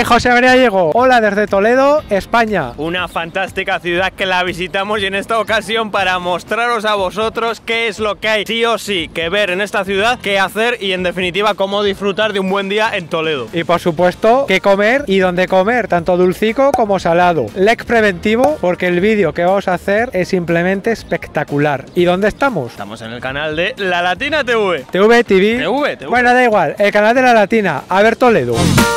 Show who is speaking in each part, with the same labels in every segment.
Speaker 1: José María Diego. Hola desde Toledo, España.
Speaker 2: Una fantástica ciudad que la visitamos y en esta ocasión para mostraros a vosotros qué es lo que hay sí o sí que ver en esta ciudad, qué hacer y en definitiva cómo disfrutar de un buen día en Toledo.
Speaker 1: Y por supuesto, qué comer y dónde comer, tanto dulcico como salado. Like preventivo porque el vídeo que vamos a hacer es simplemente espectacular. ¿Y dónde estamos?
Speaker 2: Estamos en el canal de La Latina TV.
Speaker 1: TV.
Speaker 2: TV.
Speaker 1: Bueno, da igual, el canal de La Latina. A ver Toledo.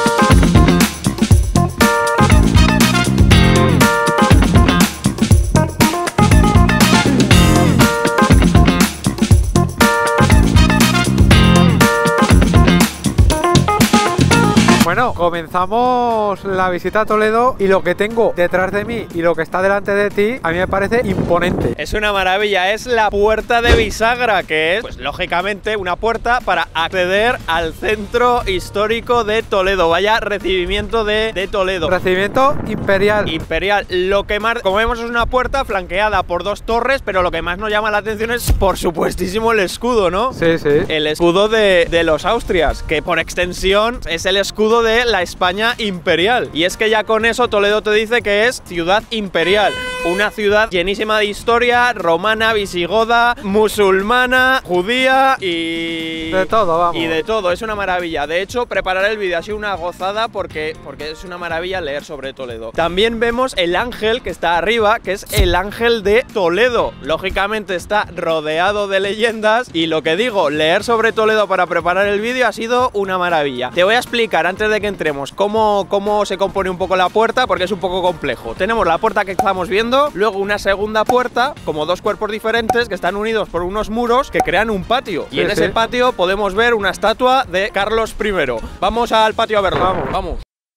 Speaker 1: Bueno, comenzamos la visita a Toledo y lo que tengo detrás de mí y lo que está delante de ti a mí me parece imponente.
Speaker 2: Es una maravilla, es la puerta de bisagra, que es, pues lógicamente, una puerta para acceder al centro histórico de Toledo. Vaya recibimiento de Toledo.
Speaker 1: Recibimiento imperial.
Speaker 2: Imperial. Lo que más, como vemos, es una puerta flanqueada por dos torres, pero lo que más nos llama la atención es, por supuestísimo, el escudo, ¿no?
Speaker 1: Sí, sí.
Speaker 2: El escudo de los Austrias, que por extensión es el escudo de la España imperial. Y es que ya con eso Toledo te dice que es ciudad imperial. Una ciudad llenísima de historia, romana, visigoda, musulmana, judía y...
Speaker 1: de todo, vamos.
Speaker 2: Y de todo, es una maravilla. De hecho, preparar el vídeo ha sido una gozada porque es una maravilla leer sobre Toledo. También vemos el ángel que está arriba, que es el ángel de Toledo. Lógicamente está rodeado de leyendas y lo que digo, leer sobre Toledo para preparar el vídeo ha sido una maravilla. Te voy a explicar antes de que entremos cómo se compone un poco la puerta porque es un poco complejo. Tenemos la puerta que estamos viendo, luego una segunda puerta, como dos cuerpos diferentes que están unidos por unos muros que crean un patio. Y en ese patio podemos ver una estatua de Carlos I. Vamos al patio a verlo. Vamos.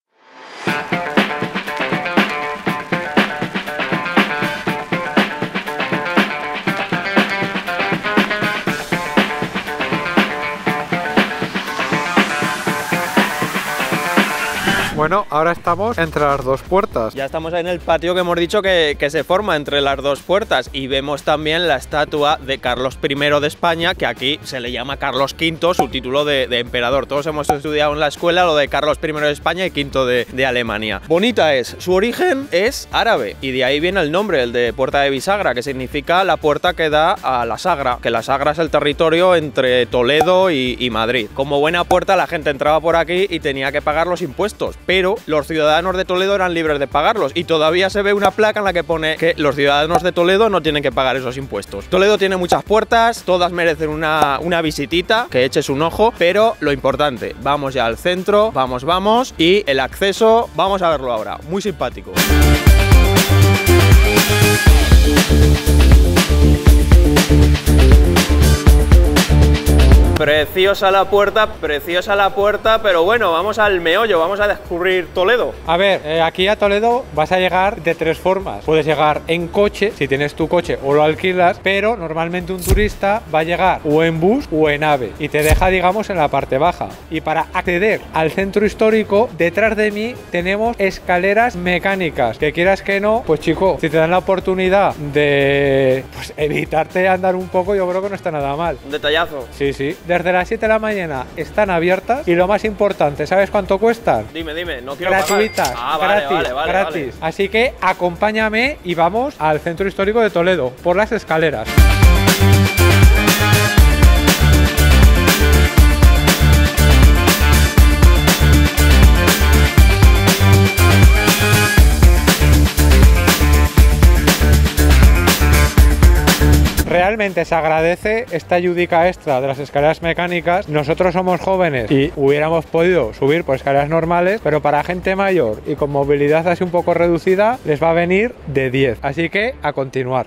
Speaker 1: Bueno, ahora estamos entre las dos puertas.
Speaker 2: Ya estamos en el patio que hemos dicho que se forma entre las dos puertas y vemos también la estatua de Carlos I de España, que aquí se le llama Carlos V, su título de emperador. Todos hemos estudiado en la escuela lo de Carlos I de España y V de Alemania. Bonita es, su origen es árabe y de ahí viene el nombre, el de Puerta de Bisagra, que significa la puerta que da a la Sagra, que la Sagra es el territorio entre Toledo y Madrid. Como buena puerta la gente entraba por aquí y tenía que pagar los impuestos, pero los ciudadanos de Toledo eran libres de pagarlos y todavía se ve una placa en la que pone que los ciudadanos de Toledo no tienen que pagar esos impuestos. Toledo tiene muchas puertas, todas merecen una visitita, que eches un ojo, pero lo importante, vamos ya al centro, vamos, y el acceso, vamos a verlo ahora, muy simpático. Preciosa la puerta, pero bueno, vamos al meollo, vamos a descubrir Toledo.
Speaker 1: A ver, aquí a Toledo vas a llegar de tres formas. Puedes llegar en coche, si tienes tu coche o lo alquilas, pero normalmente un turista va a llegar o en bus o en AVE y te deja, digamos, en la parte baja. Y para acceder al centro histórico, detrás de mí tenemos escaleras mecánicas, que quieras que no, pues chico, si te dan la oportunidad de evitarte andar un poco, yo creo que no está nada mal.
Speaker 2: Un detallazo.
Speaker 1: Sí, sí. Desde las 7 de la mañana están abiertas y lo más importante, ¿sabes cuánto cuestan?
Speaker 2: Dime, no quiero
Speaker 1: gratuitas,
Speaker 2: pagar.
Speaker 1: Gratis.
Speaker 2: Vale.
Speaker 1: Así que acompáñame y vamos al centro histórico de Toledo por las escaleras. Realmente se agradece esta ayudica extra de las escaleras mecánicas. Nosotros somos jóvenes y hubiéramos podido subir por escaleras normales, pero para gente mayor y con movilidad así un poco reducida les va a venir de 10. Así que a continuar.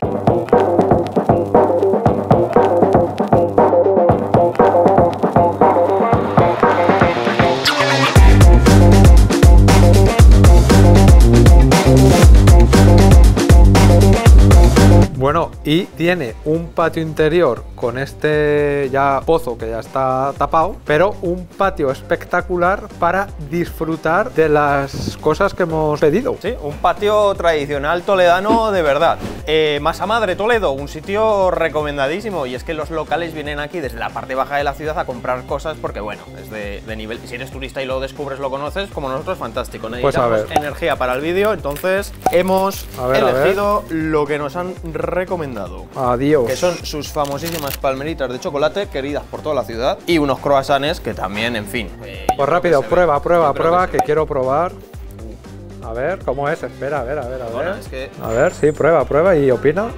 Speaker 1: Bueno, y tiene un patio interior con este ya pozo que ya está tapado, pero un patio espectacular para disfrutar de las cosas que hemos pedido.
Speaker 2: Sí, un patio tradicional toledano de verdad. Masa Madre Toledo, un sitio recomendadísimo, y es que los locales vienen aquí desde la parte baja de la ciudad a comprar cosas porque, bueno, es de nivel. Si eres turista y lo descubres, lo conoces, como nosotros, fantástico. Necesitamos energía para el vídeo, entonces hemos elegido lo que nos han recomendado.
Speaker 1: Adiós.
Speaker 2: Que son sus famosísimas palmeritas de chocolate, queridas por toda la ciudad, y unos croissants que también, en fin.
Speaker 1: Pues rápido, prueba, que quiero probar. A ver, ¿cómo es? Espera, a ver.
Speaker 2: Bueno, es que...
Speaker 1: A ver, sí, prueba y opina.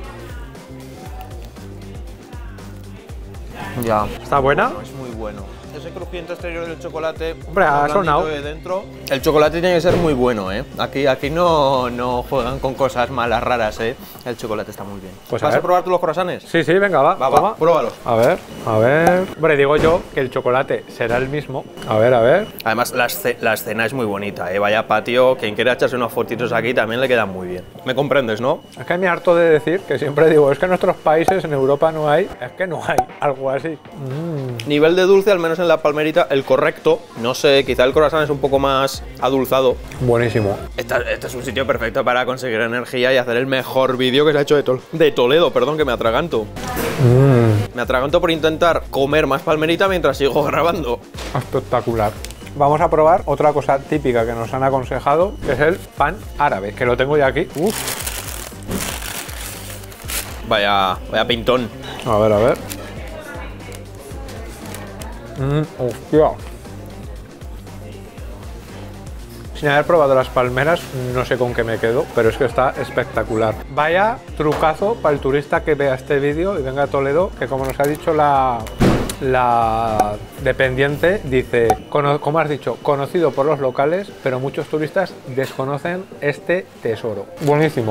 Speaker 2: Ya.
Speaker 1: ¿Está buena?
Speaker 2: Es muy bueno. Ese crujiente exterior del chocolate,
Speaker 1: hombre, ha sonado
Speaker 2: de dentro. El chocolate tiene que ser muy bueno, ¿eh? Aquí no juegan con cosas malas, raras, ¿eh? El chocolate está muy bien.
Speaker 1: Pues
Speaker 2: ¿Vas a probar tú los croissants?
Speaker 1: Sí, venga, va,
Speaker 2: pruébalos.
Speaker 1: A ver. Hombre, digo yo que el chocolate será el mismo. A ver.
Speaker 2: Además, la escena es muy bonita, ¿eh? Vaya patio, quien quiera echarse unos fotitos aquí también le quedan muy bien. ¿Me comprendes, no?
Speaker 1: Es que me harto de decir, que siempre digo, es que en nuestros países, en Europa no hay, es que no hay algo así.
Speaker 2: Nivel de dulce, al menos en la palmerita, el correcto. No sé, quizá el croissant es un poco más adulzado.
Speaker 1: Buenísimo.
Speaker 2: Este es un sitio perfecto para conseguir energía y hacer el mejor vídeo que se ha hecho de Toledo, perdón, que me atraganto. Me atraganto por intentar comer más palmerita mientras sigo grabando.
Speaker 1: Espectacular. Vamos a probar otra cosa típica que nos han aconsejado, que es el pan árabe, que lo tengo ya aquí. Uf.
Speaker 2: Vaya pintón.
Speaker 1: A ver. Hostia. Sin haber probado las palmeras, no sé con qué me quedo, pero es que está espectacular. Vaya trucazo para el turista que vea este vídeo y venga a Toledo, que como nos ha dicho la dependiente, dice, como has dicho, conocido por los locales, pero muchos turistas desconocen este tesoro. Buenísimo.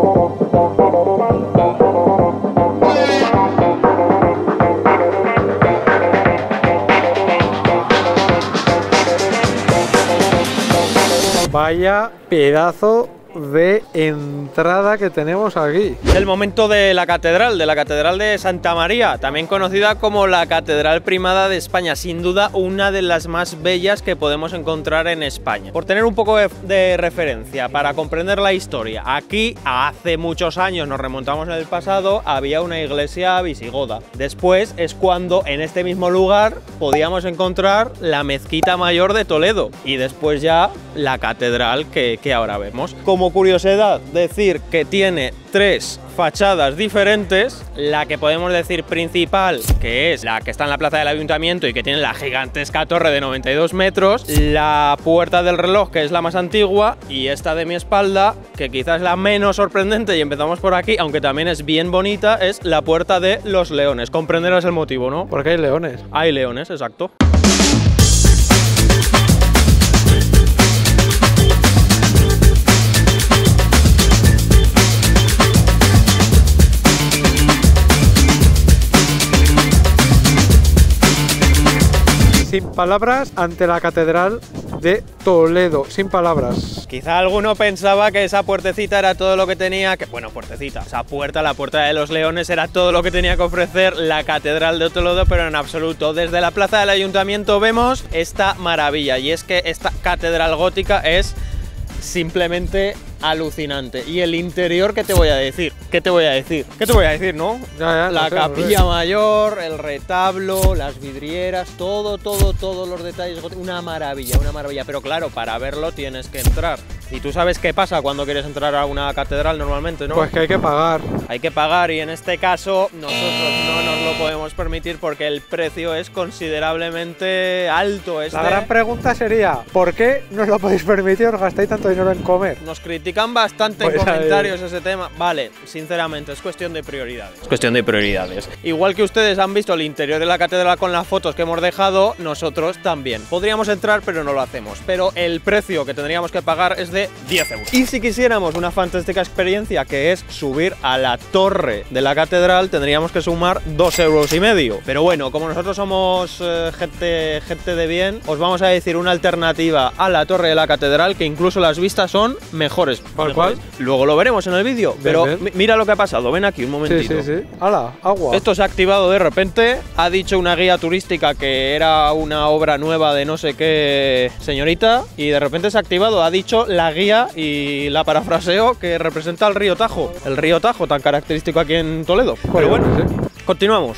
Speaker 1: Vaya pedazo de entrada que tenemos aquí.
Speaker 2: Es el momento de la catedral de Santa María, también conocida como la Catedral Primada de España, sin duda una de las más bellas que podemos encontrar en España. Por tener un poco de referencia, para comprender la historia, aquí hace muchos años, nos remontamos en el pasado, había una iglesia visigoda. Después es cuando en este mismo lugar podíamos encontrar la mezquita mayor de Toledo y después ya la catedral que ahora vemos. Como curiosidad, decir que tiene 3 fachadas diferentes, la que podemos decir principal, que es la que está en la plaza del ayuntamiento y que tiene la gigantesca torre de 92 metros, la puerta del reloj, que es la más antigua, y esta de mi espalda, que quizás es la menos sorprendente, y empezamos por aquí, aunque también es bien bonita, es la puerta de los leones. Comprenderás el motivo, ¿no?
Speaker 1: Porque hay leones.
Speaker 2: Hay leones, exacto.
Speaker 1: Sin palabras ante la Catedral de Toledo, sin palabras.
Speaker 2: Quizá alguno pensaba que esa puertecita era todo lo que tenía que... Bueno, puertecita, esa puerta, la puerta de los leones, era todo lo que tenía que ofrecer la Catedral de Toledo, pero en absoluto. Desde la plaza del ayuntamiento vemos esta maravilla, y es que esta catedral gótica es simplemente alucinante. Y el interior, ¿qué te voy a decir? ¿Qué te voy a decir? ¿Qué te voy a decir, no? La capilla mayor, el retablo, las vidrieras, todo los detalles, una maravilla, pero claro, para verlo tienes que entrar. Y tú sabes qué pasa cuando quieres entrar a una catedral normalmente, ¿no?
Speaker 1: Pues que hay que pagar.
Speaker 2: Hay que pagar, y en este caso nosotros no nos lo podemos permitir porque el precio es considerablemente alto.
Speaker 1: La gran pregunta sería, ¿por qué no os lo podéis permitir? ¿Os gastáis tanto dinero en comer?
Speaker 2: Nos critican bastante en comentarios ese tema. Vale, sinceramente, es cuestión de prioridades. Es cuestión de prioridades. Igual que ustedes han visto el interior de la catedral con las fotos que hemos dejado, nosotros también. Podríamos entrar, pero no lo hacemos. Pero el precio que tendríamos que pagar es de de 10 euros. Y si quisiéramos una fantástica experiencia, que es subir a la torre de la catedral, tendríamos que sumar 2,5 euros. Pero bueno, como nosotros somos gente de bien, os vamos a decir una alternativa a la torre de la catedral, que incluso las vistas son mejores.
Speaker 1: ¿Cuál?
Speaker 2: Luego lo veremos en el vídeo, pero mira lo que ha pasado. Ven aquí un momentito.
Speaker 1: Sí. ¡Hala! Agua.
Speaker 2: Esto se ha activado de repente. Ha dicho una guía turística que era una obra nueva de no sé qué señorita, y de repente se ha activado. Ha dicho la guía, y la parafraseo, que representa el río Tajo. El río Tajo, tan característico aquí en Toledo. Pero bueno, continuamos.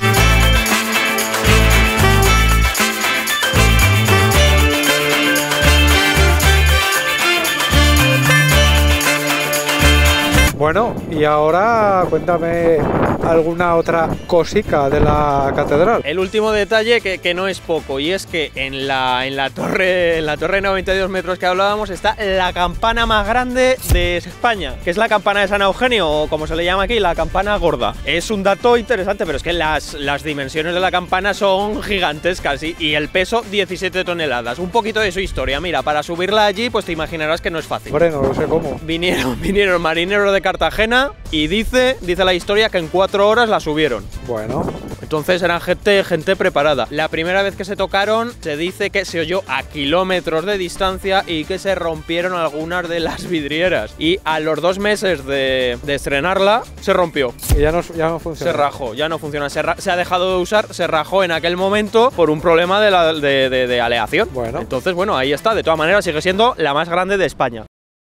Speaker 1: Bueno, y ahora cuéntame alguna otra cosica de la catedral.
Speaker 2: El último detalle que no es poco, y es que en la torre de 92 metros que hablábamos está la campana más grande de España, que es la campana de San Eugenio, o como se le llama aquí, la campana gorda. Es un dato interesante, pero es que las dimensiones de la campana son gigantescas, y el peso 17 toneladas. Un poquito de su historia. Mira, para subirla allí, pues te imaginarás que no es fácil.
Speaker 1: Hombre, no lo sé cómo.
Speaker 2: Vinieron marineros de Cartagena, y dice la historia que en 4 horas la subieron.
Speaker 1: Bueno.
Speaker 2: Entonces eran gente preparada. La primera vez que se tocaron, se dice que se oyó a kilómetros de distancia y que se rompieron algunas de las vidrieras. Y a los 2 meses de estrenarla, se rompió.
Speaker 1: Y ya no funciona.
Speaker 2: Se rajó, ya no funciona. Se ha dejado de usar, se rajó en aquel momento por un problema de aleación.
Speaker 1: Bueno.
Speaker 2: Entonces, bueno, ahí está. De todas maneras, sigue siendo la más grande de España.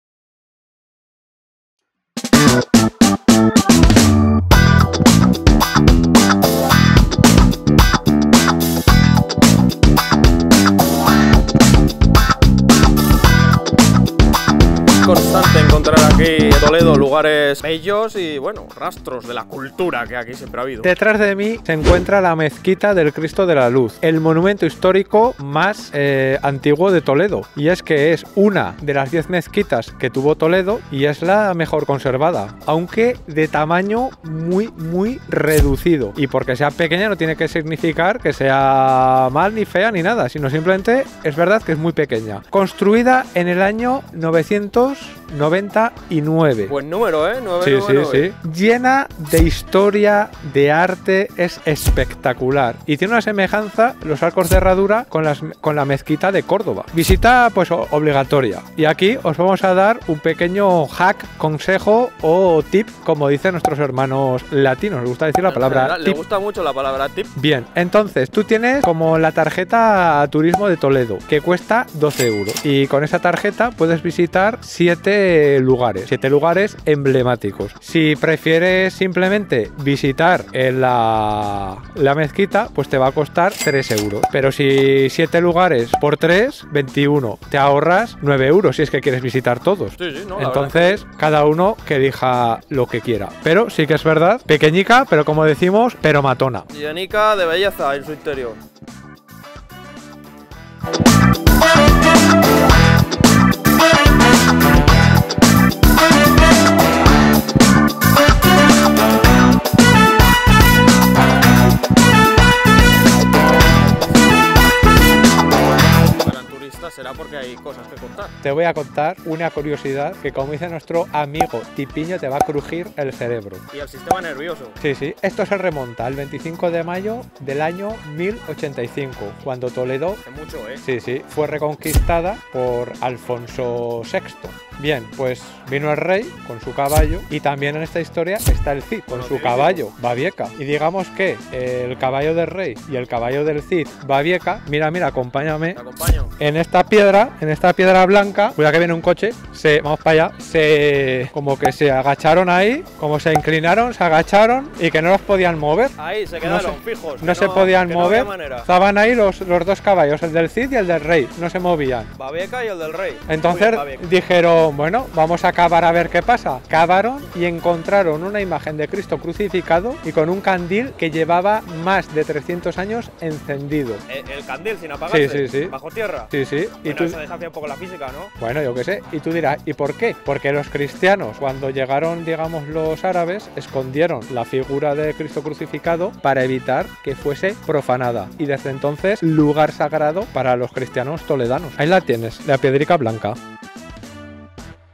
Speaker 2: Constante encontrar aquí en Toledo lugares bellos y, bueno, rastros de la cultura que aquí siempre ha habido.
Speaker 1: Detrás de mí se encuentra la mezquita del Cristo de la Luz, el monumento histórico más antiguo de Toledo. Y es que es una de las 10 mezquitas que tuvo Toledo y es la mejor conservada, aunque de tamaño muy reducido. Y porque sea pequeña no tiene que significar que sea mal ni fea ni nada, sino simplemente es verdad que es muy pequeña. Construida en el año 999.
Speaker 2: Buen número, ¿eh?
Speaker 1: Sí. Llena de historia, de arte, es espectacular. Y tiene una semejanza, los arcos de herradura, con la mezquita de Córdoba. Visita, pues, obligatoria. Y aquí os vamos a dar un pequeño hack, consejo o tip, como dicen nuestros hermanos latinos. Les gusta decir la palabra tip.
Speaker 2: Le gusta mucho la palabra tip.
Speaker 1: Bien, entonces tú tienes como la tarjeta Turismo de Toledo, que cuesta 12 euros. Y con esa tarjeta puedes visitar 7 lugares emblemáticos. Si prefieres simplemente visitar la mezquita, pues te va a costar 3 euros. Pero si 7 lugares por 3, 21. Te ahorras 9 euros si es que quieres visitar todos.
Speaker 2: Sí, no,
Speaker 1: entonces, cada uno que elija lo que quiera. Pero sí que es verdad, pequeñica, pero como decimos, pero matona.
Speaker 2: Llenica de belleza en su interior. Será porque hay cosas que contar.
Speaker 1: Te voy a contar una curiosidad que, como dice nuestro amigo Tipiño, te va a crujir el cerebro.
Speaker 2: Y el sistema nervioso.
Speaker 1: Sí. Esto se remonta al 25 de mayo del año 1085, cuando Toledo...
Speaker 2: Hace mucho, ¿eh?
Speaker 1: Sí. Fue reconquistada por Alfonso VI. Bien, pues vino el rey con su caballo, y también en esta historia está el Cid con su caballo, Babieca. Y digamos que el caballo del rey y el caballo del Cid, Babieca, mira, acompáñame.
Speaker 2: Te acompaño.
Speaker 1: En esta piedra blanca, cuidado que viene un coche, vamos para allá, como que se agacharon ahí, como se inclinaron, se agacharon y que no los podían mover.
Speaker 2: Ahí se quedaron fijos.
Speaker 1: No se podían mover. Estaban ahí los 2 caballos, el del Cid y el del rey, no se movían.
Speaker 2: Babieca y el del rey.
Speaker 1: Entonces dijeron, bueno, vamos a cavar a ver qué pasa. Cavaron y encontraron una imagen de Cristo crucificado y con un candil que llevaba más de 300 años encendido.
Speaker 2: ¿El candil sin apagarse?
Speaker 1: Sí.
Speaker 2: ¿Bajo tierra?
Speaker 1: Sí.
Speaker 2: Y tú... Eso desafía un poco la física, ¿no?
Speaker 1: Bueno, yo qué sé. Y tú dirás, ¿y por qué? Porque los cristianos, cuando llegaron, digamos, los árabes, escondieron la figura de Cristo crucificado para evitar que fuese profanada. Y desde entonces, lugar sagrado para los cristianos toledanos. Ahí la tienes, la piedrica blanca.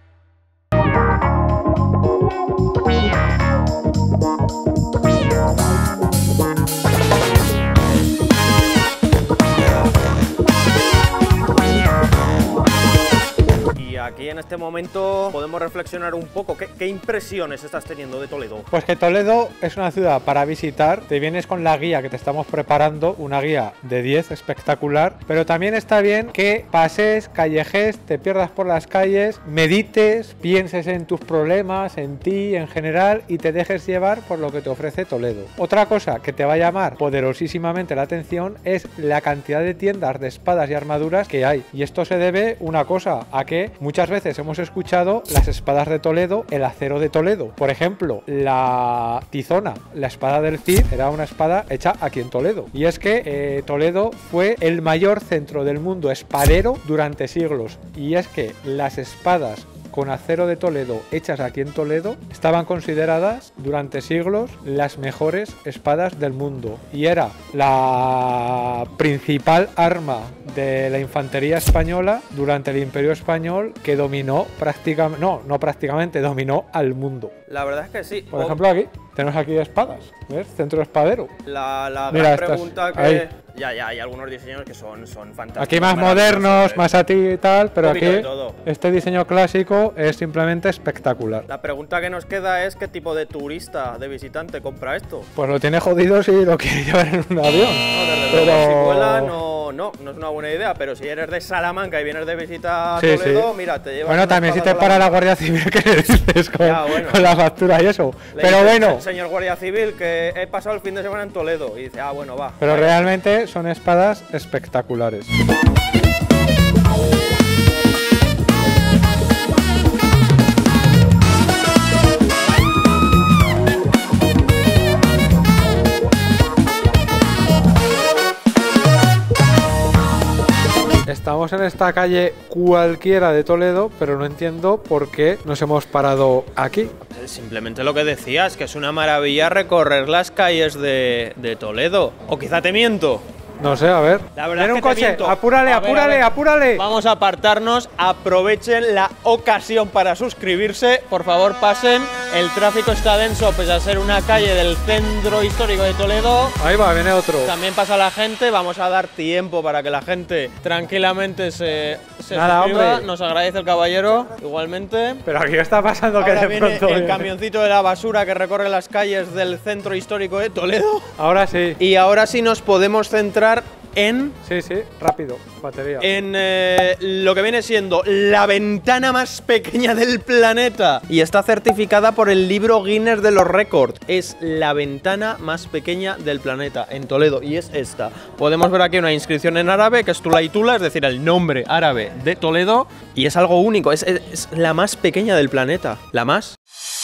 Speaker 2: aquí en este momento podemos reflexionar un poco. ¿Qué impresiones estás teniendo de Toledo?
Speaker 1: Pues que Toledo es una ciudad para visitar. Te vienes con la guía que te estamos preparando, una guía de 10 espectacular, pero también está bien que pases, callejes, te pierdas por las calles, medites, pienses en tus problemas, en ti, en general, y te dejes llevar por lo que te ofrece Toledo. Otra cosa que te va a llamar poderosísimamente la atención es la cantidad de tiendas de espadas y armaduras que hay. Y esto se debe, una cosa, a que muchas veces hemos escuchado las espadas de Toledo, el acero de Toledo. Por ejemplo, la tizona, la espada del Cid, era una espada hecha aquí en Toledo. Y es que Toledo fue el mayor centro del mundo espadero durante siglos. Y es que las espadas con acero de Toledo hechas aquí en Toledo estaban consideradas durante siglos las mejores espadas del mundo, y era la principal arma de la infantería española durante el Imperio Español, que dominó prácticamente, no prácticamente, dominó al mundo.
Speaker 2: La verdad es que sí.
Speaker 1: Por ejemplo, aquí tenemos aquí espadas, ¿ves? Centro espadero.
Speaker 2: La
Speaker 1: Mira,
Speaker 2: gran pregunta que...
Speaker 1: ahí.
Speaker 2: Ya, hay algunos diseños que son fantásticos.
Speaker 1: Aquí más modernos, más a ti y tal, pero aquí
Speaker 2: todo.
Speaker 1: este diseño clásico es simplemente espectacular.
Speaker 2: La pregunta que nos queda es: ¿qué tipo de turista, de visitante compra esto?
Speaker 1: Pues lo tiene jodido si lo quiere llevar en un avión.
Speaker 2: No, desde luego, si vuela no es una buena idea, pero si eres de Salamanca y vienes de visita a Toledo, mira, te llevas.
Speaker 1: Bueno, también si te para la Guardia Civil, ¿qué le dices con la factura y eso? Pero bueno.
Speaker 2: Señor Guardia Civil, que he pasado el fin de semana en Toledo, y dice, bueno, va.
Speaker 1: Pero realmente son espadas espectaculares. Estamos en esta calle cualquiera de Toledo, pero no entiendo por qué nos hemos parado aquí.
Speaker 2: Simplemente lo que decías, que es una maravilla recorrer las calles de Toledo. O quizá te miento.
Speaker 1: No sé, a ver.
Speaker 2: La verdad
Speaker 1: ven
Speaker 2: es
Speaker 1: un
Speaker 2: que
Speaker 1: coche, apúrale, apúrale.
Speaker 2: Vamos a apartarnos, aprovechen la ocasión para suscribirse. Por favor, pasen. El tráfico está denso, pese a ser una calle del centro histórico de Toledo.
Speaker 1: Ahí va, viene otro.
Speaker 2: También pasa la gente, vamos a dar tiempo para que la gente tranquilamente se
Speaker 1: Nada,
Speaker 2: suscriba.
Speaker 1: hombre.
Speaker 2: Nos agradece el caballero, igualmente.
Speaker 1: Pero aquí está pasando
Speaker 2: Ahora
Speaker 1: que de
Speaker 2: viene
Speaker 1: pronto
Speaker 2: el camioncito de la basura que recorre las calles del centro histórico de Toledo.
Speaker 1: Ahora sí.
Speaker 2: Y ahora sí nos podemos centrar en
Speaker 1: Sí, rápido, batería.
Speaker 2: en lo que viene siendo la ventana más pequeña del planeta, y está certificada por el libro Guinness de los récords. Es la ventana más pequeña del planeta en Toledo, y es esta. Podemos ver aquí una inscripción en árabe, que es Tula, es decir, el nombre árabe de Toledo, y es algo único, es la más pequeña del planeta, la más.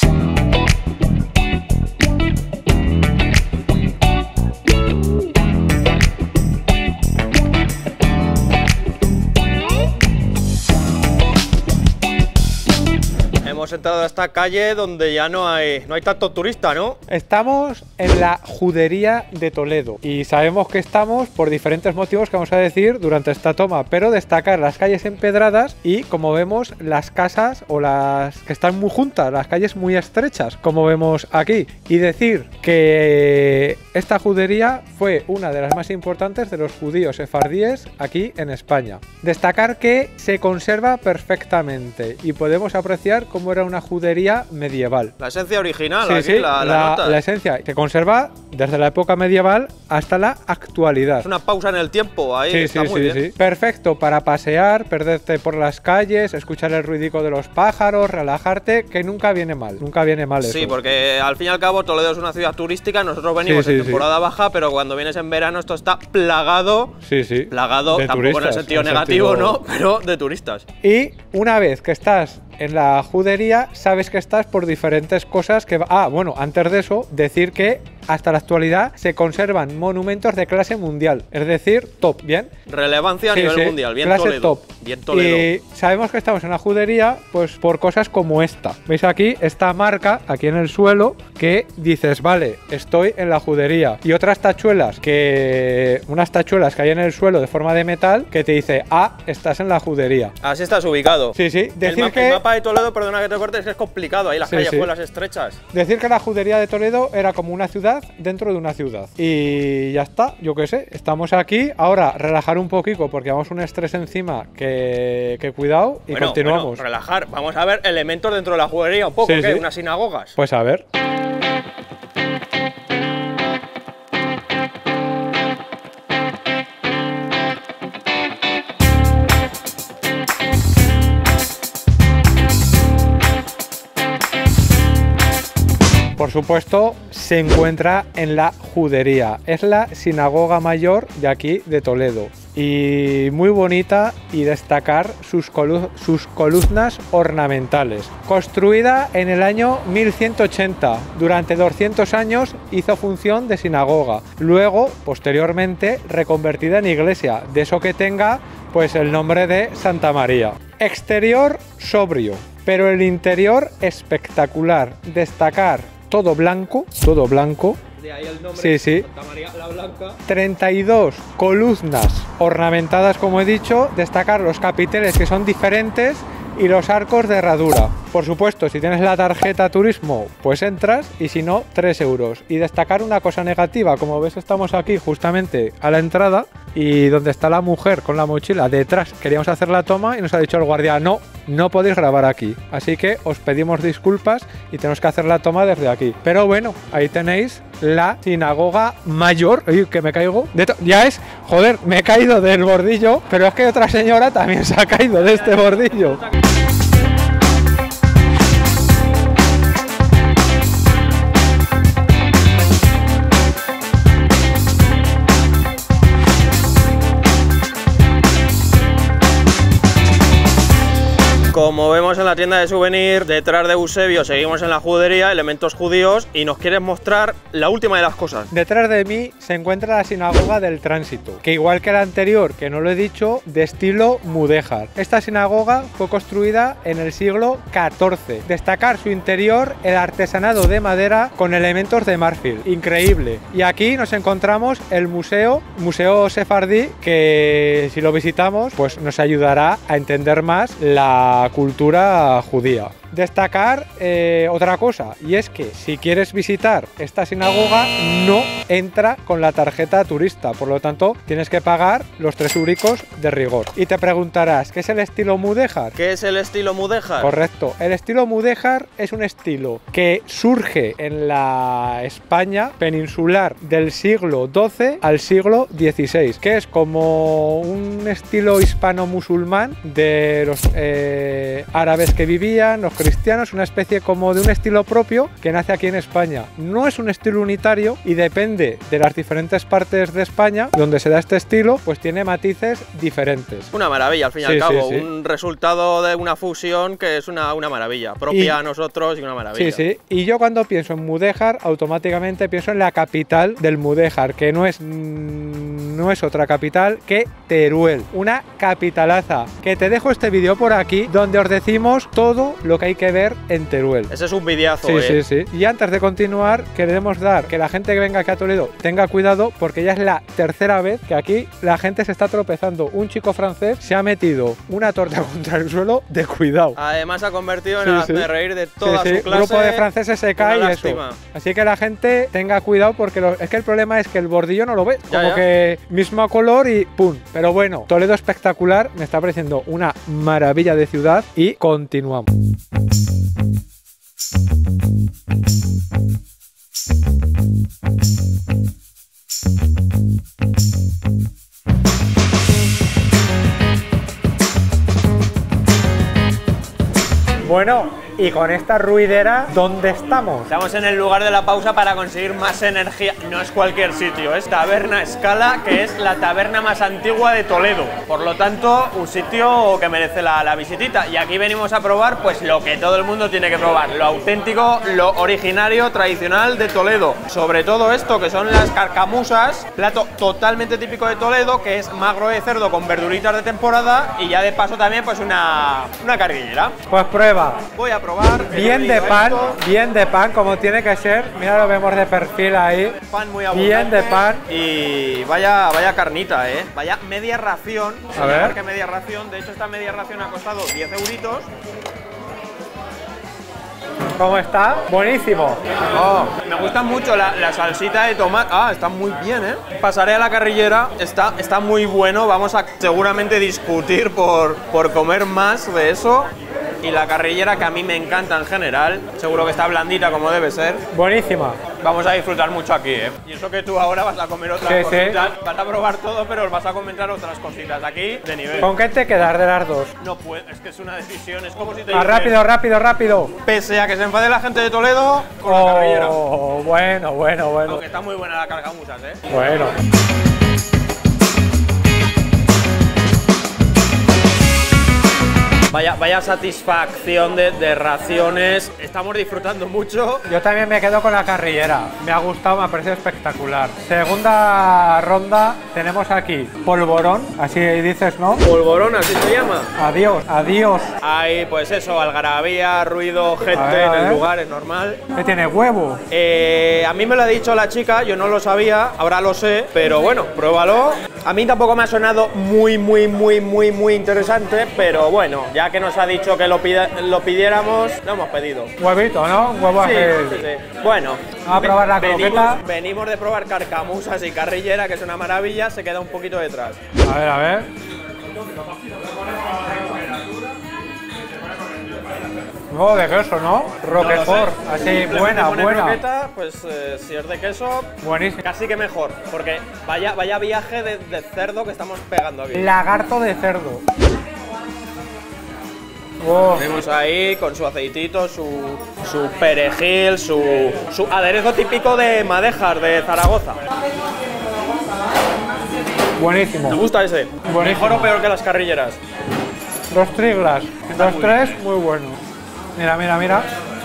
Speaker 2: Hemos entrado a esta calle donde ya no hay tanto turista, ¿no?
Speaker 1: Estamos en la Judería de Toledo y sabemos que estamos por diferentes motivos que vamos a decir durante esta toma, pero destacar las calles empedradas y, como vemos, las casas o las que están muy juntas, las calles muy estrechas, como vemos aquí, y decir que esta judería fue una de las más importantes de los judíos sefardíes aquí en España. Destacar que se conserva perfectamente y podemos apreciar cómo era una judería medieval.
Speaker 2: La esencia original,
Speaker 1: Sí,
Speaker 2: aquí
Speaker 1: sí,
Speaker 2: la
Speaker 1: la esencia se conserva desde la época medieval hasta la actualidad.
Speaker 2: Es una pausa en el tiempo, ahí está muy bien.
Speaker 1: Sí. Perfecto para pasear, perderte por las calles, escuchar el ruidico de los pájaros, relajarte, que nunca viene mal eso.
Speaker 2: Sí, porque al fin y al cabo Toledo es una ciudad turística, nosotros venimos en temporada baja, pero cuando vienes en verano esto está plagado. Plagado,
Speaker 1: de
Speaker 2: tampoco
Speaker 1: turistas,
Speaker 2: en el sentido negativo, ¿no? Pero de turistas.
Speaker 1: Y una vez que estás en la judería, sabes que estás por diferentes cosas que... bueno, antes de eso, decir que hasta la actualidad se conservan monumentos de clase mundial, es decir, top, ¿bien?
Speaker 2: Relevancia a nivel mundial, bien
Speaker 1: clase
Speaker 2: Toledo.
Speaker 1: top.
Speaker 2: Bien Toledo.
Speaker 1: Y sabemos que estamos en la judería, pues por cosas como esta. ¿Veis aquí? Esta marca, aquí en el suelo, que dices, vale, estoy en la judería. Y otras tachuelas unas tachuelas que hay en el suelo de forma de metal, que te dice, estás en la judería.
Speaker 2: Así estás ubicado.
Speaker 1: Sí, decir
Speaker 2: el
Speaker 1: que...
Speaker 2: mapa mapa de Toledo, perdona que te corte, es que es complicado, ahí las
Speaker 1: Sí,
Speaker 2: callejuelas estrechas.
Speaker 1: Decir que la judería de Toledo era como una ciudad dentro de una ciudad. Y ya está, yo qué sé, estamos aquí. Ahora, relajar un poquito porque vamos un estrés encima que cuidado y continuamos.
Speaker 2: Bueno, relajar, vamos a ver elementos dentro de la judería un poco,
Speaker 1: Sí,
Speaker 2: ¿qué?
Speaker 1: sí.
Speaker 2: Unas sinagogas.
Speaker 1: Pues a ver. Por supuesto, se encuentra en la judería. Es la sinagoga mayor de aquí, de Toledo. Y muy bonita, y destacar sus columnas ornamentales. Construida en el año 1180, durante 200 años hizo función de sinagoga. Luego, posteriormente, reconvertida en iglesia, de eso que tenga pues el nombre de Santa María. Exterior sobrio, pero el interior espectacular. Destacar todo blanco, todo blanco.
Speaker 2: De ahí el nombre,
Speaker 1: Sí, sí.
Speaker 2: Santa María la Blanca.
Speaker 1: 32 columnas ornamentadas, como he dicho. Destacar los capiteles, que son diferentes, y los arcos de herradura. Por supuesto, si tienes la tarjeta turismo, pues entras, y si no, 3 euros. Y destacar una cosa negativa, como ves, estamos aquí justamente a la entrada, y donde está la mujer con la mochila detrás, queríamos hacer la toma y nos ha dicho el guardia: no, no podéis grabar aquí. Así que os pedimos disculpas y tenemos que hacer la toma desde aquí. Pero bueno, ahí tenéis la sinagoga mayor. Uy, que me caigo. Ya es, joder, me he caído del bordillo, pero es que otra señora también se ha caído de este bordillo.
Speaker 2: Como vemos en la tienda de souvenir, detrás de Eusebio seguimos en la judería, elementos judíos, y nos quieres mostrar la última de las cosas.
Speaker 1: Detrás de mí se encuentra la sinagoga del Tránsito, que igual que la anterior, que no lo he dicho, de estilo mudéjar. Esta sinagoga fue construida en el siglo XIV. Destacar su interior, el artesanado de madera con elementos de marfil. Increíble. Y aquí nos encontramos el Museo Sefardí, que si lo visitamos, pues nos ayudará a entender más la cultura judía. Destacar otra cosa, y es que si quieres visitar esta sinagoga no entra con la tarjeta turista, por lo tanto tienes que pagar los 3 euricos de rigor. Y te preguntarás, ¿qué es el estilo mudéjar?
Speaker 2: ¿Qué es el estilo mudéjar?
Speaker 1: Correcto, el estilo mudéjar es un estilo que surge en la España peninsular del siglo XII al siglo XVI, que es como un estilo hispano-musulmán de los árabes que vivían, los cristianos, una especie como de un estilo propio que nace aquí en España. No es un estilo unitario y depende de las diferentes partes de España donde se da este estilo, pues tiene matices diferentes.
Speaker 2: Una maravilla, al fin y
Speaker 1: Sí,
Speaker 2: al cabo,
Speaker 1: sí, sí.
Speaker 2: un resultado de una fusión que es una maravilla, propia a nosotros y una maravilla.
Speaker 1: Sí, sí. Y yo cuando pienso en mudéjar, automáticamente pienso en la capital del mudéjar, que no es otra capital que Teruel, una capitalaza. Que te dejo este vídeo por aquí donde os decimos todo lo que hay que ver en Teruel.
Speaker 2: Ese es un videazo,
Speaker 1: Sí, sí, sí. Y antes de continuar, queremos dar que la gente que venga aquí a Toledo tenga cuidado, porque ya es la tercera vez que aquí la gente se está tropezando. Un chico francés se ha metido una torta contra el suelo de cuidado.
Speaker 2: Además ha convertido en
Speaker 1: Sí,
Speaker 2: el
Speaker 1: sí.
Speaker 2: hazme reír de toda
Speaker 1: Sí,
Speaker 2: su
Speaker 1: sí.
Speaker 2: clase.
Speaker 1: Un grupo de franceses se cae y eso.
Speaker 2: lástima.
Speaker 1: Así que la gente tenga cuidado, porque es que el problema es que el bordillo no lo ve.
Speaker 2: Ya,
Speaker 1: Como
Speaker 2: ya.
Speaker 1: que mismo color y ¡pum! Pero bueno, Toledo espectacular, me está pareciendo una maravilla de ciudad y continuamos. Bueno, y con esta ruidera, ¿dónde estamos?
Speaker 2: Estamos en el lugar de la pausa para conseguir más energía. No es cualquier sitio, es Taberna Escala, que es la taberna más antigua de Toledo. Por lo tanto, un sitio que merece la visitita. Y aquí venimos a probar pues lo que todo el mundo tiene que probar, lo auténtico, lo originario, tradicional de Toledo. Sobre todo esto, que son las carcamusas, plato totalmente típico de Toledo, que es magro de cerdo con verduritas de temporada y ya de paso también pues una carguillera.
Speaker 1: Pues prueba.
Speaker 2: Voy a probar.
Speaker 1: Bien de pan, como tiene que ser. Mira, lo vemos de perfil ahí.
Speaker 2: Pan muy abundante.
Speaker 1: Bien de pan.
Speaker 2: Y vaya carnita, vaya media ración.
Speaker 1: A ver.
Speaker 2: Que media ración. De hecho, esta media ración ha costado 10 euritos.
Speaker 1: ¿Cómo está? Buenísimo.
Speaker 2: Oh, me gusta mucho la salsita de tomate. Ah, está muy bien, ¿eh? Pasaré a la carrillera, está muy bueno. Vamos a seguramente discutir por comer más de eso. Y la carrillera, que a mí me encanta en general, seguro que está blandita como debe ser.
Speaker 1: Buenísima.
Speaker 2: Vamos a disfrutar mucho aquí, ¿eh? Y eso que tú ahora vas a comer otras cositas, vas a probar todo, pero vas a comentar otras cositas aquí de nivel.
Speaker 1: ¿Con qué te quedas de las dos?
Speaker 2: No puedo, es que es una decisión, es como si te
Speaker 1: Ah, rápido, rápido, rápido.
Speaker 2: Pese a que se enfade la gente de Toledo, con la carrillera.
Speaker 1: Bueno.
Speaker 2: Aunque está muy buena la cargamusas, ¿eh?
Speaker 1: Bueno.
Speaker 2: Vaya satisfacción de raciones. Estamos disfrutando mucho.
Speaker 1: Yo también me quedo con la carrillera. Me ha gustado, me ha parecido espectacular. Segunda ronda tenemos aquí polvorón, así dices, ¿no?
Speaker 2: Polvorón, así se llama.
Speaker 1: Adiós.
Speaker 2: Hay, pues eso, algarabía, ruido, gente en el lugar, es normal.
Speaker 1: ¿Qué tiene? ¿Huevo?
Speaker 2: A mí me lo ha dicho la chica, yo no lo sabía, ahora lo sé, pero bueno, pruébalo. A mí tampoco me ha sonado muy interesante, pero bueno, ya que nos ha dicho que lo pidiéramos, lo hemos pedido.
Speaker 1: Huevito, ¿no? Huevo
Speaker 2: Sí. Bueno,
Speaker 1: vamos a probar la croqueta.
Speaker 2: Venimos de probar carcamusas y carrillera, que es una maravilla, se queda un poquito detrás.
Speaker 1: A ver. No, de queso, ¿no? Roquefort,
Speaker 2: No lo sé.
Speaker 1: así,
Speaker 2: Simplemente
Speaker 1: buena.
Speaker 2: croqueta, pues si es de queso,
Speaker 1: Buenísimo.
Speaker 2: casi que mejor, porque vaya viaje de cerdo que estamos pegando aquí.
Speaker 1: Lagarto de cerdo. Oh.
Speaker 2: Tenemos ahí con su aceitito, su perejil, su aderezo típico de Madejar, de Zaragoza.
Speaker 1: Buenísimo.
Speaker 2: ¿Te gusta ese?
Speaker 1: Buenísimo.
Speaker 2: ¿Mejor o peor que las carrilleras?
Speaker 1: Los triglas, los tres, muy buenos. Mira.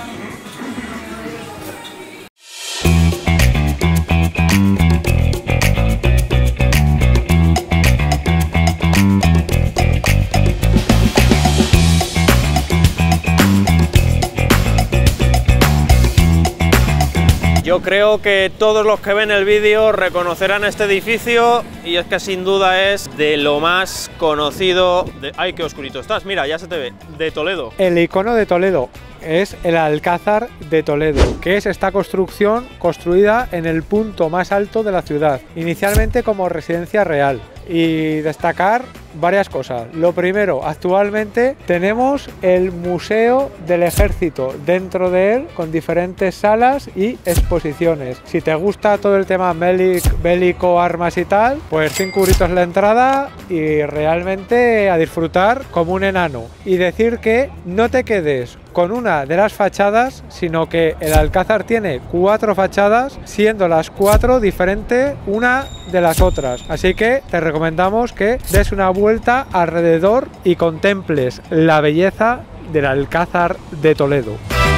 Speaker 2: Yo creo que todos los que ven el vídeo reconocerán este edificio y es que sin duda es de lo más conocido de... ¡Ay, qué oscurito estás! Mira, ya se te ve, de Toledo.
Speaker 1: El icono de Toledo es el Alcázar de Toledo, que es esta construcción construida en el punto más alto de la ciudad, inicialmente como residencia real. Y destacar varias cosas. Lo primero, actualmente tenemos el Museo del Ejército dentro de él, con diferentes salas y exposiciones. Si te gusta todo el tema bélico, armas y tal, pues 5 euritos la entrada y realmente a disfrutar como un enano. Y decir que no te quedes con una de las fachadas, sino que el Alcázar tiene 4 fachadas, siendo las 4 diferentes una de las otras. Así que te recomendamos que des una vuelta alrededor y contemples la belleza del Alcázar de Toledo.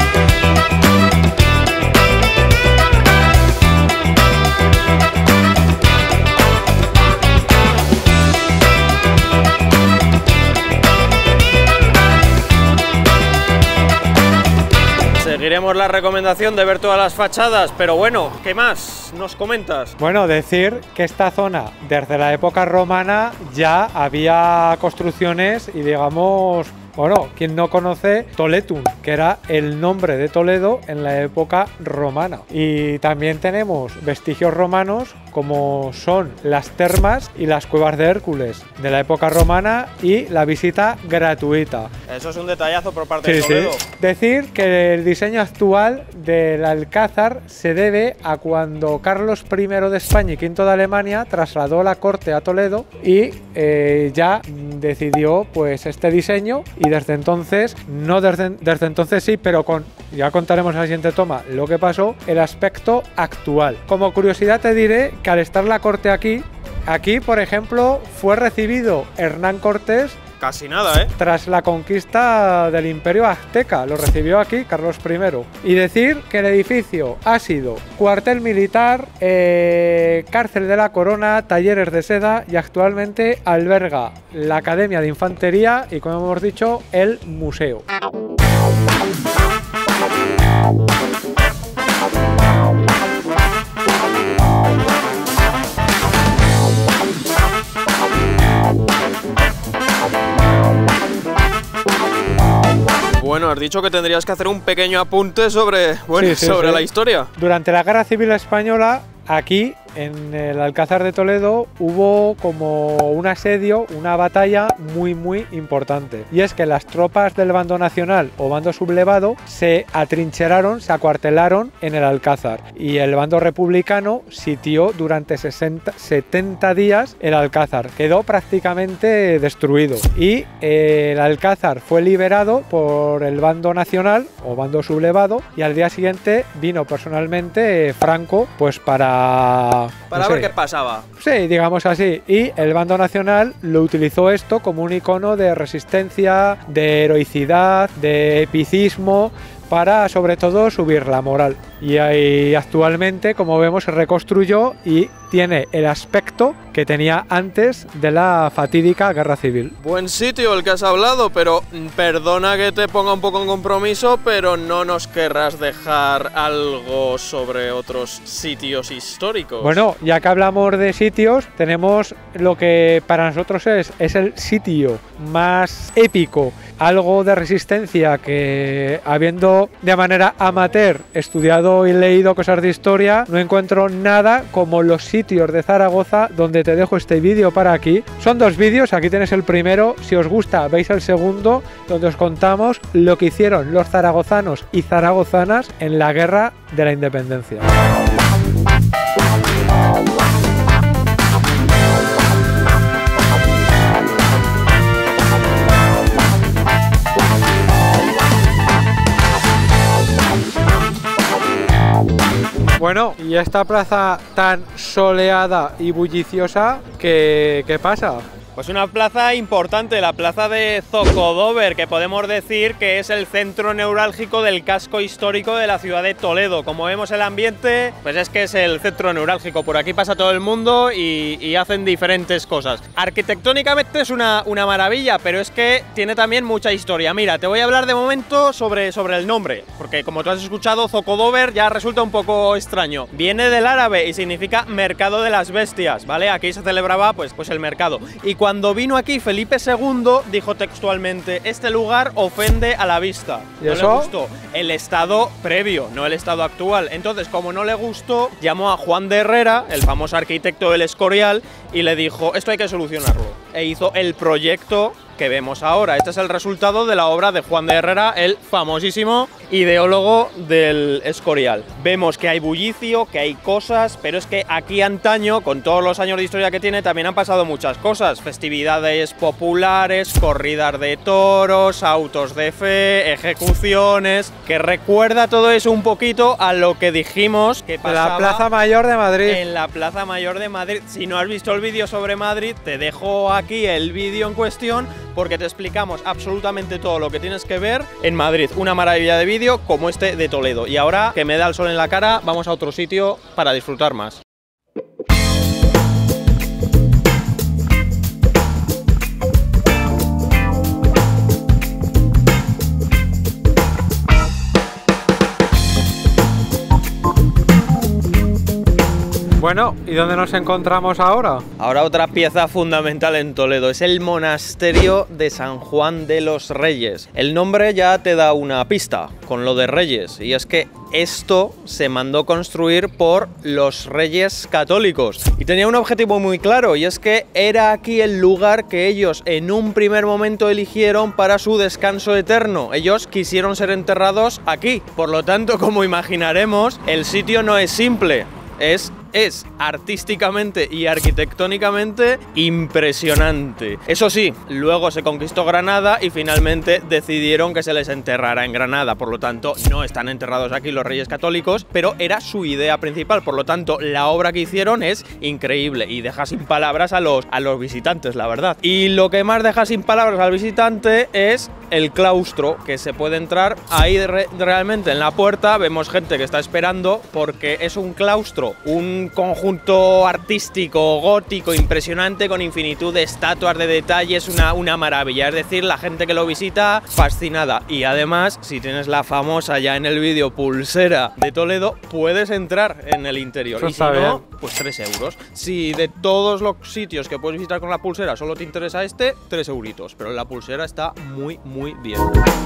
Speaker 2: Seguiremos la recomendación de ver todas las fachadas, pero bueno, ¿qué más nos comentas?
Speaker 1: Bueno, decir que esta zona, desde la época romana, ya había construcciones y digamos... Bueno, quien no conoce Toletum, que era el nombre de Toledo en la época romana. Y también tenemos vestigios romanos como son las termas y las cuevas de Hércules de la época romana y la visita gratuita.
Speaker 2: Eso es un detallazo por parte de Toledo.
Speaker 1: Sí. Decir que el diseño actual del Alcázar se debe a cuando Carlos I de España y V de Alemania trasladó la corte a Toledo y ya decidió pues este diseño y desde entonces, desde entonces sí, pero ya contaremos en la siguiente toma lo que pasó, el aspecto actual. Como curiosidad te diré que al estar la corte aquí, por ejemplo, fue recibido Hernán Cortés.
Speaker 2: Casi nada, ¿eh?
Speaker 1: Tras la conquista del Imperio Azteca, lo recibió aquí Carlos I. Y decir que el edificio ha sido cuartel militar, cárcel de la Corona, talleres de seda y actualmente alberga la Academia de Infantería y, como hemos dicho, el museo.
Speaker 2: Bueno, has dicho que tendrías que hacer un pequeño apunte sobre, sobre la historia.
Speaker 1: Durante la Guerra Civil Española, aquí en el Alcázar de Toledo hubo como un asedio, una batalla muy importante. Y es que las tropas del bando nacional o bando sublevado se atrincheraron, se acuartelaron en el Alcázar. Y el bando republicano sitió durante 70 días el Alcázar. Quedó prácticamente destruido. Y el Alcázar fue liberado por el bando nacional o bando sublevado. Y al día siguiente vino personalmente Franco, pues para
Speaker 2: ver qué pasaba.
Speaker 1: Sí, digamos así. Y el bando nacional lo utilizó esto como un icono de resistencia, de heroicidad, de epicismo, para sobre todo subir la moral. Y ahí actualmente, como vemos, se reconstruyó y tiene el aspecto que tenía antes de la fatídica guerra civil.
Speaker 2: Buen sitio el que has hablado, pero perdona que te ponga un poco en compromiso, pero no nos querrás dejar algo sobre otros sitios históricos.
Speaker 1: Bueno, ya que hablamos de sitios, tenemos lo que para nosotros es el sitio más épico, algo de resistencia que, habiendo de manera amateur estudiado y leído cosas de historia, no encuentro nada como los sitios de Zaragoza, donde te dejo este vídeo para aquí. Son 2 vídeos, aquí tenéis el primero, si os gusta veis el segundo, donde os contamos lo que hicieron los zaragozanos y zaragozanas en la guerra de la independencia. Bueno, y esta plaza tan soleada y bulliciosa, ¿qué pasa?
Speaker 2: Pues una plaza importante, la plaza de Zocodover, que podemos decir que es el centro neurálgico del casco histórico de la ciudad de Toledo. Como vemos el ambiente, pues es que es el centro neurálgico. Por aquí pasa todo el mundo y hacen diferentes cosas. Arquitectónicamente es una maravilla, pero es que tiene también mucha historia. Mira, te voy a hablar de momento sobre el nombre, porque como tú has escuchado, Zocodover ya resulta un poco extraño. Viene del árabe y significa mercado de las bestias, ¿vale? Aquí se celebraba pues el mercado. Y cuando vino aquí Felipe II, dijo textualmente: este lugar ofende a la vista.
Speaker 1: ¿Y eso?
Speaker 2: No le gustó. El estado previo, no el estado actual. Entonces, como no le gustó, llamó a Juan de Herrera, el famoso arquitecto del Escorial, y le dijo: esto hay que solucionarlo. E hizo el proyecto que vemos ahora. Este es el resultado de la obra de Juan de Herrera, el famosísimo ideólogo del Escorial. Vemos que hay bullicio, que hay cosas, pero es que aquí antaño, con todos los años de historia que tiene, también han pasado muchas cosas. Festividades populares, corridas de toros, autos de fe, ejecuciones, que recuerda todo eso un poquito a lo que dijimos que pasaba
Speaker 1: la Plaza Mayor de Madrid.
Speaker 2: En la Plaza Mayor de Madrid. Si no has visto el vídeo sobre Madrid, te dejo aquí el vídeo en cuestión, porque te explicamos absolutamente todo lo que tienes que ver en Madrid. Una maravilla de vídeo como este de Toledo. Y ahora que me da el sol en la cara, vamos a otro sitio para disfrutar más.
Speaker 1: Bueno, ¿y dónde nos encontramos ahora?
Speaker 2: Ahora otra pieza fundamental en Toledo, es el monasterio de San Juan de los Reyes. El nombre ya te da una pista con lo de Reyes, y es que esto se mandó construir por los Reyes Católicos y tenía un objetivo muy claro, y es que era aquí el lugar que ellos en un primer momento eligieron para su descanso eterno. Ellos quisieron ser enterrados aquí, por lo tanto, como imaginaremos, el sitio no es simple, es artísticamente y arquitectónicamente impresionante. Eso sí, luego se conquistó Granada y finalmente decidieron que se les enterrara en Granada, por lo tanto no están enterrados aquí los Reyes Católicos, pero era su idea principal, por lo tanto la obra que hicieron es increíble y deja sin palabras a los visitantes, la verdad. Y lo que más deja sin palabras al visitante es el claustro, que se puede entrar ahí realmente en la puerta. Vemos gente que está esperando porque es un claustro, un un conjunto artístico, gótico, impresionante, con infinitud de estatuas, de detalles, una maravilla. Es decir, la gente que lo visita, fascinada. Y además, si tienes la famosa ya en el vídeo pulsera de Toledo, puedes entrar en el interior.
Speaker 1: Eso
Speaker 2: y si no, pues 3 euros. Si de todos los sitios que puedes visitar con la pulsera solo te interesa este, 3 euritos. Pero la pulsera está muy, muy bien.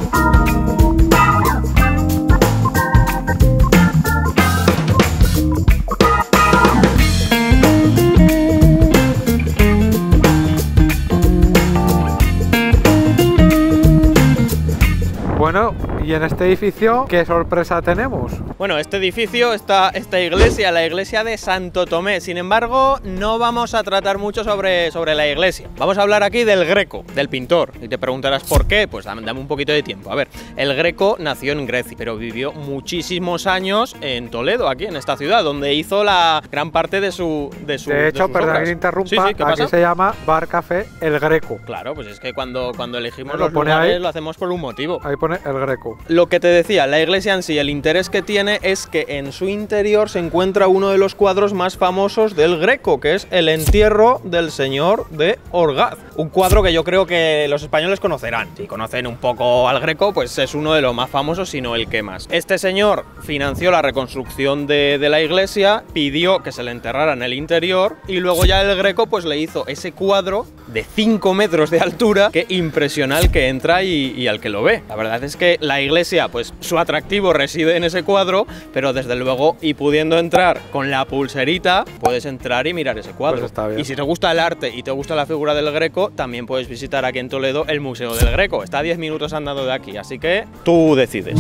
Speaker 1: Bueno, y en este edificio, ¿qué sorpresa tenemos?
Speaker 2: Bueno, este edificio, esta iglesia, la iglesia de Santo Tomé. Sin embargo, no vamos a tratar mucho sobre la iglesia. Vamos a hablar aquí del Greco, del pintor. Y te preguntarás por qué, pues dame un poquito de tiempo. A ver, el Greco nació en Grecia, pero vivió muchísimos años en Toledo, aquí en esta ciudad, donde hizo la gran parte de su
Speaker 1: De hecho, perdón que interrumpa,
Speaker 2: sí, ¿qué pasa?
Speaker 1: aquí se llama Bar Café El Greco.
Speaker 2: Claro, pues es que cuando elegimos
Speaker 1: Lo
Speaker 2: los
Speaker 1: pone
Speaker 2: lugares
Speaker 1: ahí.
Speaker 2: lo hacemos por un motivo.
Speaker 1: Ahí pone El Greco.
Speaker 2: Lo que te decía, la iglesia en sí, el interés que tiene es que en su interior se encuentra uno de los cuadros más famosos del Greco, que es el entierro del señor de Orgaz. Un cuadro que yo creo que los españoles conocerán. Si conocen un poco al Greco, pues es uno de los más famosos, si no el que más. Este señor financió la reconstrucción de la iglesia, pidió que se le enterrara en el interior y luego ya el Greco pues le hizo ese cuadro de 5 metros de altura que impresiona al que entra y al que lo ve. La verdad es que la iglesia, pues su atractivo reside en ese cuadro, pero desde luego, y pudiendo entrar con la pulserita, puedes entrar y mirar ese cuadro.
Speaker 1: Pues está bien.
Speaker 2: Y si te gusta el arte y te gusta la figura del Greco, también puedes visitar aquí en Toledo el Museo del Greco. Está a 10 minutos andando de aquí, así que tú decides.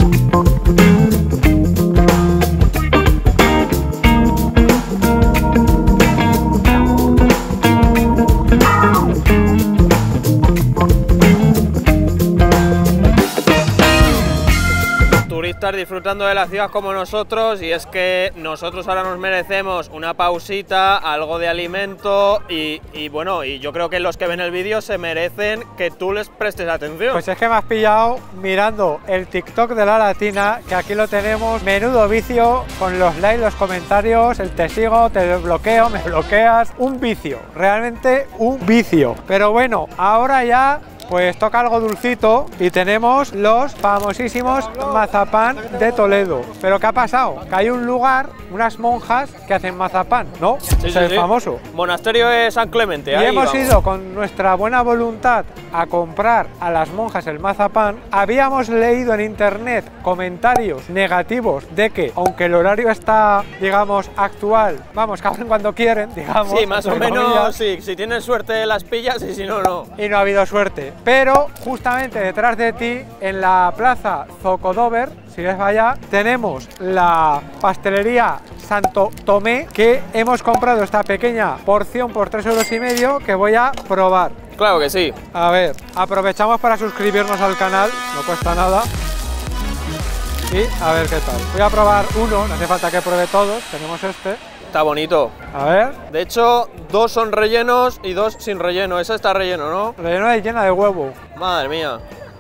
Speaker 2: Turistas disfrutando de la ciudad como nosotros, y es que nosotros ahora nos merecemos una pausita, algo de alimento y bueno, y yo creo que los que ven el vídeo se merecen que tú les prestes atención.
Speaker 1: Pues es que me has pillado mirando el TikTok de La Latina, que aquí lo tenemos, menudo vicio, con los likes, los comentarios, el te sigo, te bloqueo, me bloqueas, un vicio, realmente un vicio. Pero bueno, ahora ya pues toca algo dulcito y tenemos los famosísimos mazapán de Toledo. ¿Pero qué ha pasado? Que hay un lugar, unas monjas que hacen mazapán, ¿no?
Speaker 2: Sí,
Speaker 1: es el
Speaker 2: sí.
Speaker 1: famoso.
Speaker 2: Monasterio de San Clemente.
Speaker 1: Y
Speaker 2: ahí
Speaker 1: hemos
Speaker 2: vamos.
Speaker 1: ido con nuestra buena voluntad a comprar a las monjas el mazapán. Habíamos leído en internet comentarios negativos de que, aunque el horario está, digamos, actual, vamos, que abren cuando quieren, digamos.
Speaker 2: Sí, más o
Speaker 1: entre
Speaker 2: menos,
Speaker 1: comillas,
Speaker 2: sí. Si tienes suerte las pillas y si no, no.
Speaker 1: y no ha habido suerte. Pero justamente detrás de ti, en la plaza Zocodover, si ves allá, tenemos la pastelería Santo Tomé, que hemos comprado esta pequeña porción por 3,5 € que voy a probar.
Speaker 2: Claro que sí.
Speaker 1: A ver, aprovechamos para suscribirnos al canal, no cuesta nada. Y a ver qué tal. Voy a probar uno, no hace falta que pruebe todos, tenemos este.
Speaker 2: Está bonito.
Speaker 1: A ver,
Speaker 2: De hecho, 2 son rellenos y 2 sin relleno. Ese está relleno, ¿no?
Speaker 1: relleno de llena de huevo.
Speaker 2: Madre mía.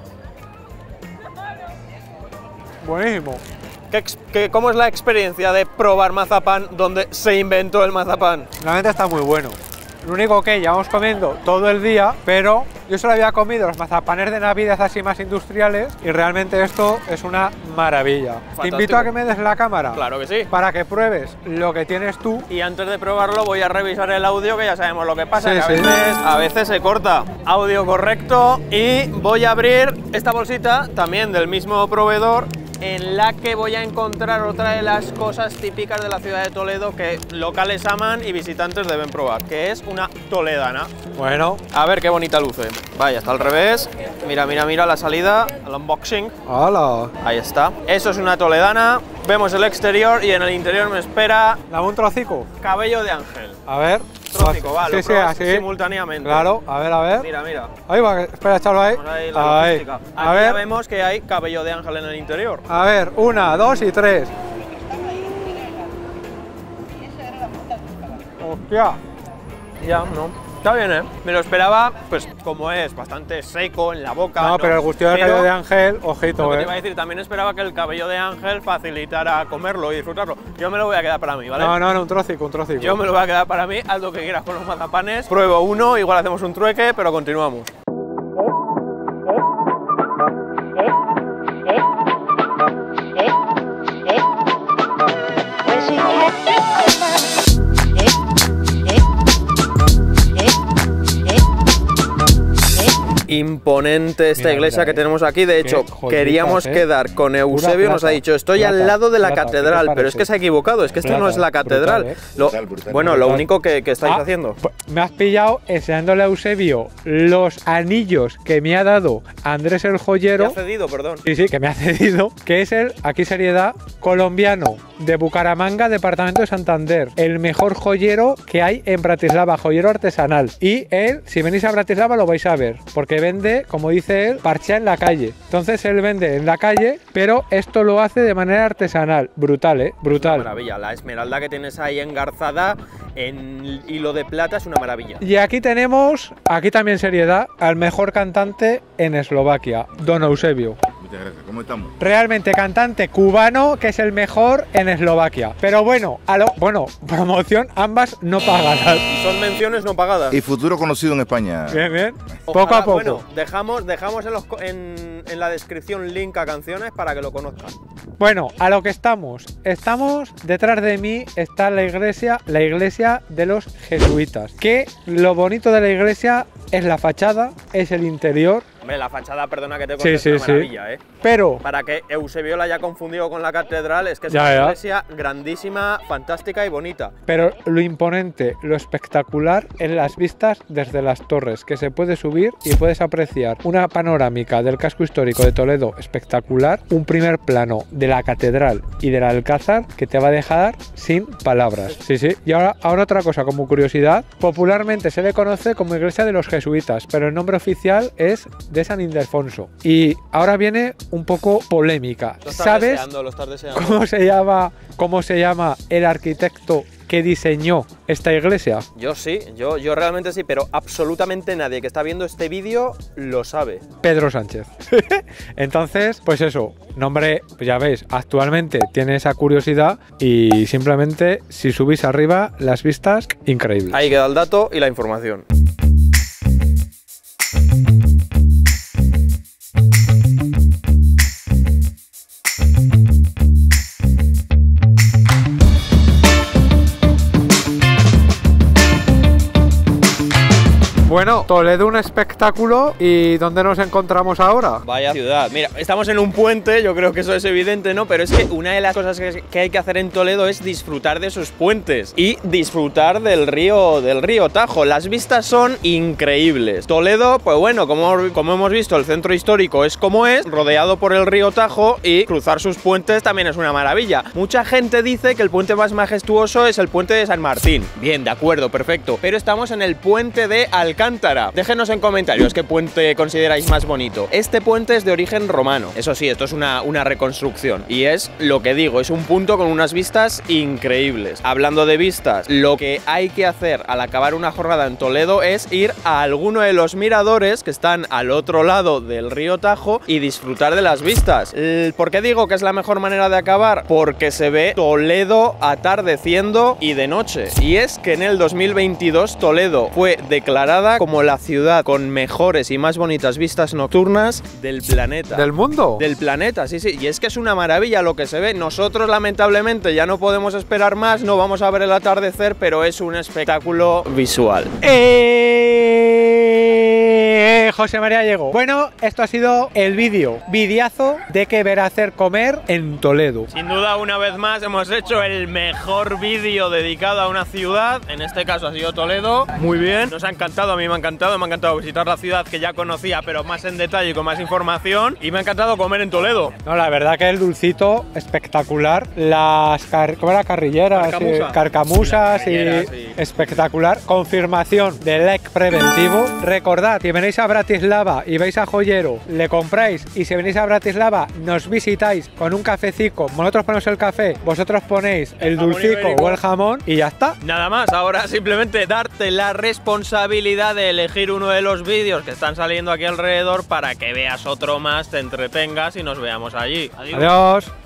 Speaker 1: Buenísimo.
Speaker 2: ¿Cómo es la experiencia de probar mazapán donde se inventó el mazapán?
Speaker 1: Realmente está muy bueno. Lo único que llevamos comiendo todo el día, pero yo solo había comido los mazapanes de Navidad así más industriales y realmente esto es una maravilla.
Speaker 2: Fantástico.
Speaker 1: Te invito a que me des la cámara
Speaker 2: Claro que sí.
Speaker 1: para que pruebes lo que tienes tú.
Speaker 2: Y antes de probarlo voy a revisar el audio, que ya sabemos lo que pasa,
Speaker 1: Sí,
Speaker 2: que
Speaker 1: sí.
Speaker 2: a veces se corta. Audio correcto, y voy a abrir esta bolsita también del mismo proveedor, en la que voy a encontrar otra de las cosas típicas de la ciudad de Toledo que locales aman y visitantes deben probar, que es una toledana.
Speaker 1: Bueno,
Speaker 2: A ver qué bonita luce. Vaya, está al revés. Mira, mira, mira la salida, el unboxing.
Speaker 1: ¡hala!
Speaker 2: Ahí está. Eso es una toledana. Vemos el exterior y en el interior me espera
Speaker 1: Dame un trocico.
Speaker 2: cabello de ángel.
Speaker 1: A ver.
Speaker 2: Trópico, va,
Speaker 1: Sí,
Speaker 2: lo
Speaker 1: sí,
Speaker 2: pruebas
Speaker 1: así.
Speaker 2: simultáneamente.
Speaker 1: Claro, a ver.
Speaker 2: Mira, mira.
Speaker 1: Ahí va, espera, echarlo ahí.
Speaker 2: Vamos ahí, la
Speaker 1: Ahí.
Speaker 2: logística.
Speaker 1: A
Speaker 2: Aquí ya
Speaker 1: ver,
Speaker 2: vemos que hay cabello de ángel en el interior.
Speaker 1: a ver, 1, 2 y 3. Hostia,
Speaker 2: Ya, ¿no? Está bien, ¿eh? Me lo esperaba, pues como es, bastante seco en la boca.
Speaker 1: No, pero el gustillo del cabello de Ángel, ojito,
Speaker 2: Lo que te iba a decir, también esperaba que el cabello de Ángel facilitara comerlo y disfrutarlo. Yo me lo voy a quedar para mí, ¿vale?
Speaker 1: No, un trocico, un trocico.
Speaker 2: Yo me lo voy a quedar para mí, haz lo que quieras con los mazapanes. Pruebo uno, igual hacemos un trueque, pero continuamos. Imponente esta
Speaker 1: Mira,
Speaker 2: iglesia que tenemos aquí. De hecho, queríamos quedar con Eusebio. Nos ha dicho, estoy al lado de la catedral, pero es que se ha equivocado. Es que esto no es la catedral. Bueno, lo único que estáis haciendo.
Speaker 1: Me has pillado enseñándole a Eusebio los anillos que me ha dado Andrés el joyero.
Speaker 2: ¿Te ha cedido, perdón?
Speaker 1: Sí, que me ha cedido. Que es el, aquí seriedad, colombiano de Bucaramanga, departamento de Santander. El mejor joyero que hay en Bratislava, joyero artesanal. Y él, si venís a Bratislava, lo vais a ver. Porque vende, como dice él, parchea en la calle. Entonces él vende en la calle, pero esto lo hace de manera artesanal. Brutal, ¿eh? Brutal.
Speaker 2: Una maravilla. La esmeralda que tienes ahí engarzada en hilo de plata es una maravilla.
Speaker 1: Y aquí tenemos, aquí también seriedad, al mejor cantante en Eslovaquia, Don Eusebio.
Speaker 3: Muchas gracias. ¿Cómo estamos?
Speaker 1: Realmente cantante cubano, que es el mejor en Eslovaquia. Pero bueno, promoción, ambas no pagadas.
Speaker 2: Y son menciones no pagadas.
Speaker 3: Y futuro conocido en España.
Speaker 1: Bien, bien.
Speaker 2: Ojalá,
Speaker 1: Poco a poco.
Speaker 2: Bueno, dejamos en la descripción link a canciones para que lo conozcan.
Speaker 1: Bueno, a lo que estamos. Estamos, detrás de mí está la iglesia de los jesuitas. Que lo bonito de la iglesia es la fachada, es el interior.
Speaker 2: Hombre, la fachada, perdona que te corte,
Speaker 1: Sí,
Speaker 2: es una maravilla,
Speaker 1: sí.
Speaker 2: ¿eh?
Speaker 1: Pero
Speaker 2: Para que Eusebio la haya confundido con la catedral, es que es una iglesia grandísima, fantástica y bonita.
Speaker 1: Pero lo imponente, lo espectacular en las vistas desde las torres, que se puede subir y puedes apreciar una panorámica del casco histórico de Toledo espectacular, un primer plano de la catedral y del Alcázar que te va a dejar sin palabras. Sí, sí. Y ahora otra cosa como curiosidad, popularmente se le conoce como iglesia de los jesuitas, pero el nombre oficial es de San Ildefonso. Y ahora viene un poco polémica. ¿Sabes
Speaker 2: Lo estás deseando.
Speaker 1: cómo se llama el arquitecto que diseñó esta iglesia?
Speaker 2: Yo sí, yo realmente sí, pero absolutamente nadie que está viendo este vídeo lo sabe.
Speaker 1: Pedro Sánchez. Entonces, pues eso, nombre, pues ya veis, actualmente tiene esa curiosidad y simplemente si subís arriba las vistas, increíbles.
Speaker 2: Ahí queda el dato y la información.
Speaker 1: Bueno, Toledo un espectáculo. ¿Y dónde nos encontramos ahora?
Speaker 2: Vaya ciudad. Mira, estamos en un puente, yo creo que eso es evidente, ¿no? Pero es que una de las cosas que hay que hacer en Toledo es disfrutar de sus puentes y disfrutar del río Tajo. Las vistas son increíbles. Toledo, pues bueno, como hemos visto, el centro histórico es como es, rodeado por el río Tajo, y cruzar sus puentes también es una maravilla. Mucha gente dice que el puente más majestuoso es el puente de San Martín. Bien, de acuerdo, perfecto. Pero estamos en el puente de Alcántara. Déjenos en comentarios qué puente consideráis más bonito. Este puente es de origen romano. Eso sí, esto es una reconstrucción. Y es lo que digo, es un punto con unas vistas increíbles. Hablando de vistas, lo que hay que hacer al acabar una jornada en Toledo es ir a alguno de los miradores que están al otro lado del río Tajo y disfrutar de las vistas. ¿Por qué digo que es la mejor manera de acabar? Porque se ve Toledo atardeciendo y de noche. Y es que en el 2022 Toledo fue declarada como la ciudad con mejores y más bonitas vistas nocturnas del planeta.
Speaker 1: ¿Del mundo?
Speaker 2: Del planeta, sí, sí. Y es que es una maravilla lo que se ve. Nosotros, lamentablemente, ya no podemos esperar más, no vamos a ver el atardecer, pero es un espectáculo visual.
Speaker 1: José María llegó. Bueno, esto ha sido el videazo de qué ver, hacer, comer en Toledo.
Speaker 2: Sin duda, una vez más, hemos hecho el mejor vídeo dedicado a una ciudad. En este caso ha sido Toledo. Muy bien. Nos ha encantado, a mí me ha encantado visitar la ciudad que ya conocía, pero más en detalle y con más información. Y me ha encantado comer en Toledo.
Speaker 1: No, la verdad que el dulcito espectacular. Las ¿cómo era? Carrilleras, carcamusas y
Speaker 2: sí.
Speaker 1: espectacular. Confirmación del like preventivo. Recordad, si venéis a Bratislava y vais a Joyero, le compráis y si venís a Bratislava nos visitáis con un cafecico, nosotros ponemos el café, vosotros ponéis el dulcico
Speaker 2: ibérico
Speaker 1: o el jamón y ya está.
Speaker 2: Nada más, ahora simplemente darte la responsabilidad de elegir uno de los vídeos que están saliendo aquí alrededor para que veas otro más, te entretengas y nos veamos allí.
Speaker 1: Adiós.